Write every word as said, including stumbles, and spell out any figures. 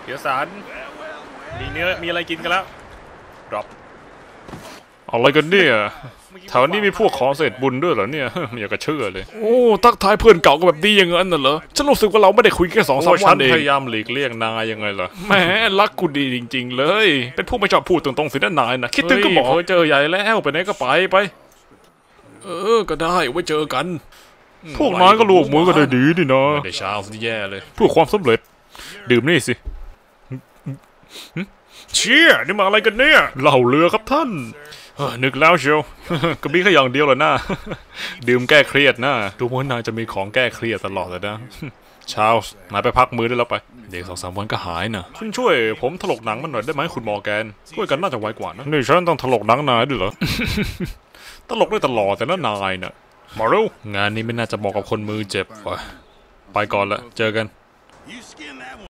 เดี๋ยวสารมีเนื้อมีอะไรกินกันแล้วดรอปอะไรกันเนี่ยแถวนี้มีพวกขอเศษบุญด้วยเหรอเนี่ยไม่อยากจะเชื่อเลยโอ้ทักทายเพื่อนเก่าก็แบบดีอย่างนั้นน่ะเหรอฉันรู้สึกว่าเราไม่ได้คุยแค่สองสามวันเองฉันพยายามหลีกเลี่ยงนายยังไงล่ะแหมรักกูดีจริงๆเลยเป็นผู้ไม่ชอบพูดตรงๆสินะนายนะคิดถึงก็บอกเจอใหญ่แล้วไปไหนก็ไปไปเออก็ได้ไว้เจอกันพวกนายก็รวมมือกันได้ดีดินะได้เช้าสิแย่เลยเพื่อความสำเร็จดื่มนี่สิเชี่ยนี่มาอะไรกันเนี่ยเหล่าเรือครับท่านนึกแล้วเชียวก็มีแค่อย่างเดียวเหรอหน้าดื่มแก้เครียดนะดูเหมือนนายจะมีของแก้เครียดตลอดเลยนะชาลส์นายไปพักมือได้แล้วไปเด็กสองสามวันก็หายนะคุณช่วยผมถลกหนังมันหน่อยได้ไหมคุณมอร์แกนช่วยกันน่าจะไวกว่านะนี่ฉันต้องถลกหนังนายด้วยเหรอ ตลกได้ตลอดแต่น่านายน่ะมาเร็วงานนี้ไม่น่าจะเหมาะกับคนมือเจ็บว่ะไปก่อนละเจอกัน